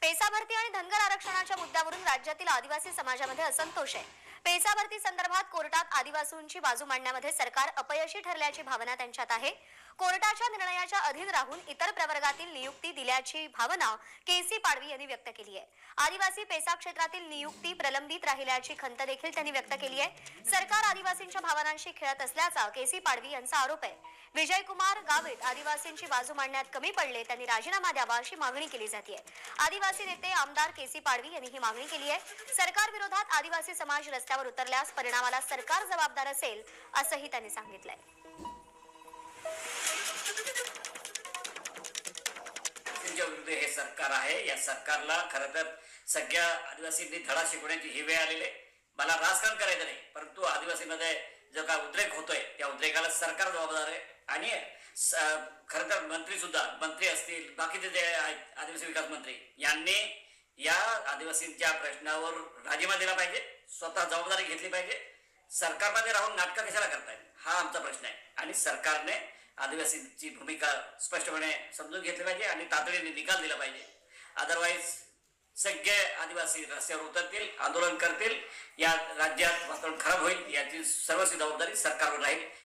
PESA भरती आणि धनगर आरक्षणाच्या मुद्द्यावरून राज्यातील आदिवासी समाजामध्ये असंतोष आहे। पेसा भरती संदर्भात कोर्टात आदिवासींची बाजू मांडण्यामध्ये सरकार अपयशी ठरल्याची भावना त्यांच्यात आहे। कोर्टाच्या निर्णयाच्या अधीन राहून इतर प्रवर्गातील नियुक्ती दिल्याची भावना केसी पाडवी यांनी व्यक्त केली आहे। आदिवासी पेसा क्षेत्रातील नियुक्ती प्रलंबित राहिल्याची खंत देखील त्यांनी व्यक्त केली आहे। सरकार आदिवासींच्या भावनांशी खेळत असल्याचा केसी पाडवी यांचा आरोप आहे। विजयकुमार गावित आदिवासींची बाजू मांडण्यात कमी पडले, त्यांनी राजीनामा द्यावा अशी मागणी केली जाते। आदिवासी नेते आमदार केसी पाडवी यांनी ही मागणी केली आहे। सरकार विरोधात आदिवासी समाज रस्त्यावर उतरल्यास परिणामाला सरकार जबाबदार असेल असंही त्यांनी सांगितलंय। विरुद्ध हे सरकार आहे। या सरकारला खरं तर सगळ्या आदिवासींनी धडा शिकवण्याची ही वेळ आलेली आहे। मला राजकारण करायचं नाही, परंतु आदिवासीमध्ये जो काय उद्रेक होतोय त्या उद्रेकाला सरकार जबाबदार आहे। आणि खरं तर मंत्री असतील, बाकीचे जे आहेत आदिवासी विकास मंत्री यांनी या आदिवासींच्या प्रश्नावर राजीनामा दिला पाहिजे, स्वतः जबाबदारी घेतली पाहिजे। सरकारमध्ये राहून नाटकं कशाला करतायत हा आमचा प्रश्न आहे। आणि सरकारने आदिवासींची भूमिका स्पष्टपणे समजून घेतली पाहिजे आणि तातडीने निकाल दिला पाहिजे। अदरवाईज सगळे आदिवासी रस्त्यावर उतरतील, आंदोलन करतील, या राज्यात वातावरण खराब होईल। याची सर्वस्वी जबाबदारी सरकारवर राहील।